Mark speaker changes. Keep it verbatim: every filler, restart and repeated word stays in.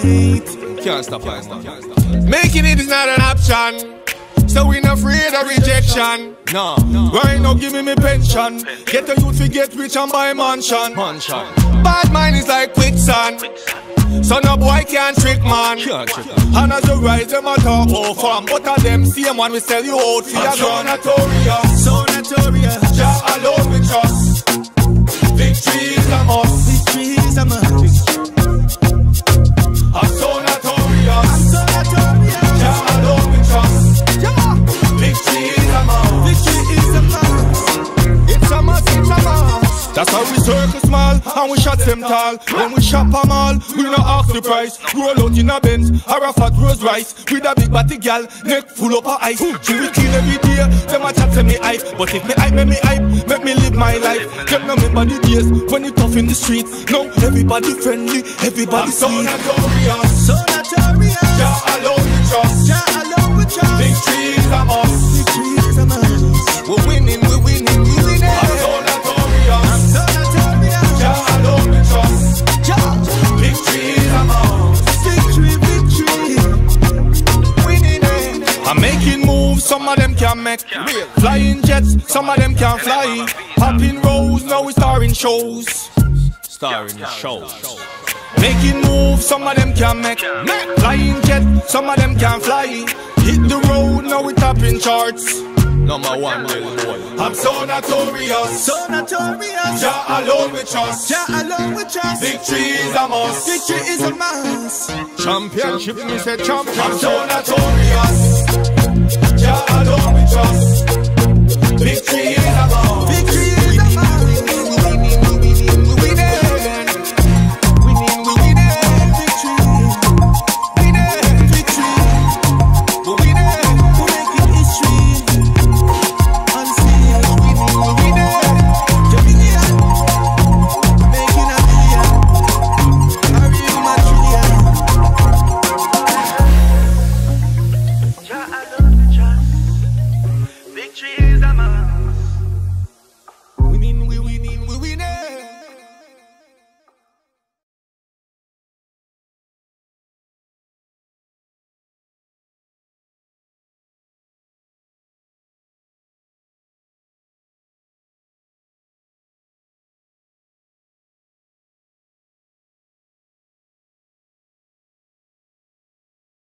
Speaker 1: fight.
Speaker 2: Can't stop, can't stop.
Speaker 3: Making it is not an option, so we not afraid of rejection.
Speaker 2: No,
Speaker 3: Right now give me me pension. Get a youth to get rich and buy mansion.
Speaker 2: mansion.
Speaker 3: Bad mind is like quicksand, so no boy can't trick man.
Speaker 2: Can't trick.
Speaker 3: And as you rise them a talk oh fam, but of them same one we sell you out for your gun. Notorious,
Speaker 1: So notorious.
Speaker 3: Jah alone we trust. Victory is a must.
Speaker 1: Victory is a must.
Speaker 3: I'm so notorious.
Speaker 1: I'm so notorious.
Speaker 3: Jah alone we trust.
Speaker 1: Yeah.
Speaker 3: Victory is a must.
Speaker 1: Victory is a must.
Speaker 3: It's a must, it's a must. That's how we circle small and we shot them tall. When we shop them all, we no ask the price. Roll out in a Benz or a fat Rolls Royce with a big body gal, neck full up of ice. She will kill every day, them a chat to me hype. But if me hype, make me hype, make me live my life. Them no remember the days when you tough in the street. Now everybody friendly, everybody so notorious.
Speaker 1: So notorious.
Speaker 3: Jah alone we trust.
Speaker 1: Jah alone we trust.
Speaker 3: Victory is a must.
Speaker 1: Victory is a must.
Speaker 3: We're winning, we're winning, we're winning. I'm so notorious.
Speaker 1: I'm so notorious.
Speaker 3: Jah alone we trust.
Speaker 1: Jah.
Speaker 3: Victory is a must.
Speaker 1: Victory, victory.
Speaker 3: Winning it. I'm making moves, some of them can make. Flying jets, some of them can fly. Popping rows, now we starring shows.
Speaker 2: Starring the show.
Speaker 3: Making moves, some of them can make. Flying jet, some of them can fly. Hit the road, now we topping charts.
Speaker 2: Number one, little boy.
Speaker 3: I'm so notorious.
Speaker 1: So notorious.
Speaker 3: Jah alone we trust.
Speaker 1: Jah alone we trust.
Speaker 3: Victory is a must.
Speaker 1: Victory is a must.
Speaker 3: Championship, me say champion. I'm so notorious.